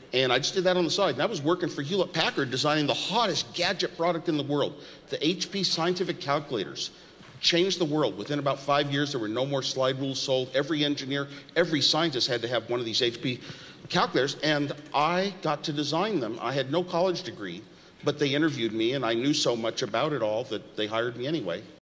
And I just did that on the side. And I was working for Hewlett-Packard designing the hottest gadget product in the world, the HP scientific calculators. Changed the world. Within about 5 years, there were no more slide rules sold. Every engineer, every scientist had to have one of these HP calculators, and I got to design them. I had no college degree, but they interviewed me, and I knew so much about it all that they hired me anyway.